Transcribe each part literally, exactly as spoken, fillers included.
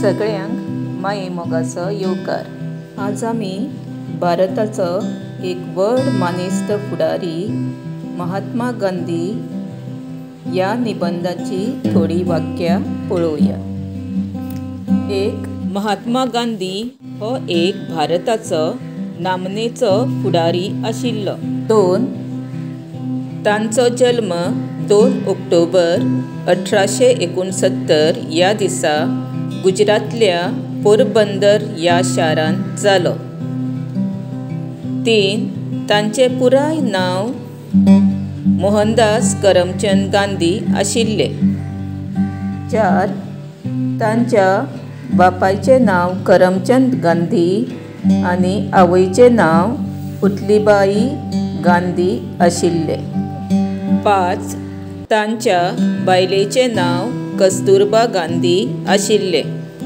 सगळ्यांक माये मोगाचो येवकार। आज आमी भारताचो एक व्हड मानेस्त फुडारी महात्मा गांधी या निबंधाची थोडी वाक्या पळोवया। एक, महात्मा गांधी हो एक भारताचो नामनेचो फुडारी आशिल्लो। दोन, तांचो जल्म दोन ऑक्टोबर अठराशे एकोणसत्तर या दिसा गुजरातल्या पोरबंदर या शारांत जालो। तीन, तांचे पुराय नाव मोहनदास करमचंद गांधी आशिल्ले। चार, तांच्या बापायचे नाव करमचंद गांधी आनी आवयचे नाव पुतलीबाई गांधी आशिल्ले। पांच, तांच्या बायलेचे नाव कस्तुरबा गांधी आशिल्ले।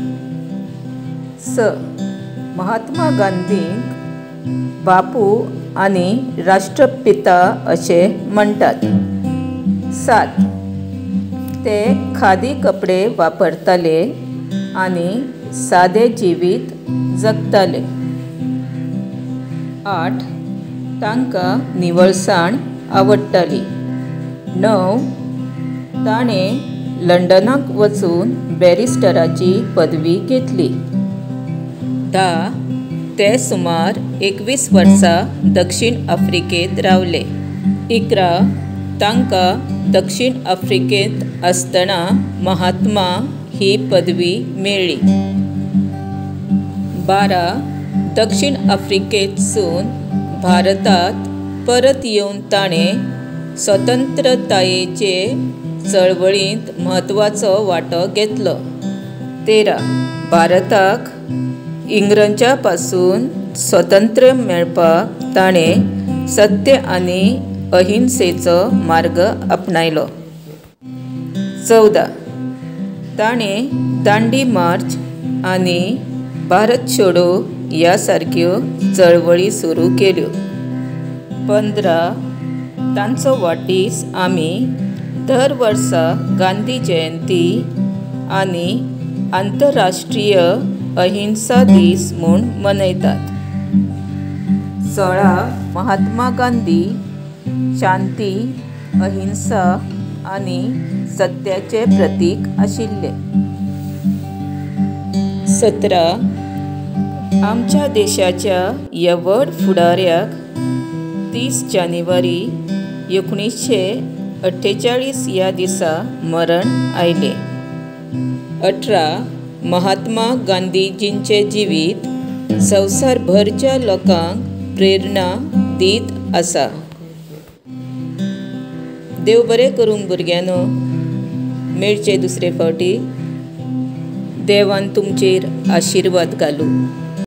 स, महात्मा गांधींक बापू आनी राष्ट्रपिता अशे म्हणटात। सात, ते खादी कपडे वापरताले आनी सादे जिवीत जगताले। आठ, तांकां निवळसाण आवडटाली। णव, ताणें लंडनाक वचून बॅरिस्टराची पदवी घेतली। धा, ते सुमार एकवीस वर्सां दक्षिण आफ्रिकेंत रावले। इकरा, तांकां दक्षिण आफ्रिकेंत आसतना महात्मा ही पदवी मेळ्ळी। बारा, दक्षिण आफ्रिकेंतसून भारतांत परत येवन ताणें स्वतंत्रतायेचे चळवळींत म्हत्वाचो वांटो घेतलो। तेरा, भारताक इंग्रजां पासून स्वतंत्र मेळपाक ताणें सत्य आनी अहिंसेचो मार्ग आपणायलो। चवदा, ताणें दांडी मार्च आनी भारत छोडो ह्या सारक्यो चळवळी सुरू केल्यो। पंदरा, तांचो वाडदीस आमी दर वर्सा गांधी जयंती आनी आंतरराष्ट्रीय अहिंसा दीस म्हूण मनयतात। सोळा, महात्मा गांधी शांती, अहिंसा आनी सत्याचे प्रतीक आशिल्ले। सतरा, आमच्या देशाच्या ह्या व्हड फुडाऱ्याक तीस जानेवारी एकुणीसशे अठ्ठेचाळीस ह्या दिसा मरण आयले। अठरा, महात्मा गांधीजींचे जिवीत संवसारभरच्या लोकांक प्रेरणा दीत आसा। देव बरें करूं भुरग्यांनो। मेळचे दुसरे फावटी। देवान तुमचेर आशिर्वाद घालूं।